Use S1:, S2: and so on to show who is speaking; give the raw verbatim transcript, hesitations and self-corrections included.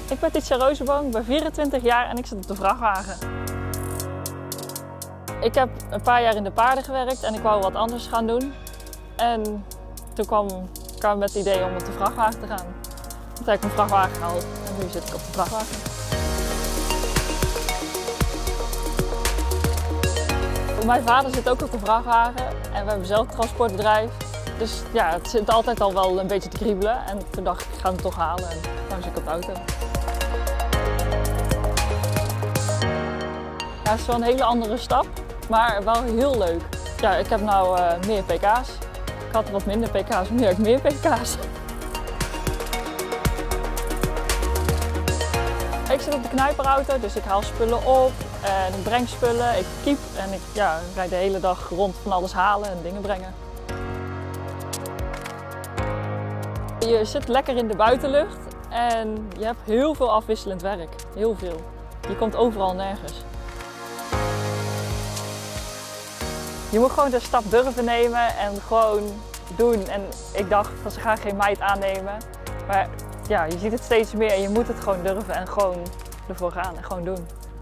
S1: Ik ben Titia Rozenboom, ik ben vierentwintig jaar en ik zit op de vrachtwagen. Ik heb een paar jaar in de paarden gewerkt en ik wou wat anders gaan doen. En toen kwam, kwam ik met het idee om op de vrachtwagen te gaan. Toen heb ik mijn vrachtwagen gehaald en nu zit ik op de vrachtwagen. Mijn vader zit ook op de vrachtwagen en we hebben zelf een transportbedrijf. Dus ja, het zit altijd al wel een beetje te kriebelen en toen dacht ik, ik ga hem toch halen en nu zit ik op de auto. Ja, het is wel een hele andere stap, maar wel heel leuk. Ja, ik heb nou uh, meer pk's. Ik had wat minder pk's, nu heb ik meer pk's. Ik zit op de knijperauto, dus ik haal spullen op en ik breng spullen, ik kiep en ik ja, rijd de hele dag rond van alles halen en dingen brengen. Je zit lekker in de buitenlucht en je hebt heel veel afwisselend werk, heel veel. Je komt overal nergens. Je moet gewoon de stap durven nemen en gewoon doen. En ik dacht, van ze gaan geen meid aannemen. Maar ja, je ziet het steeds meer en je moet het gewoon durven en gewoon ervoor gaan en gewoon doen.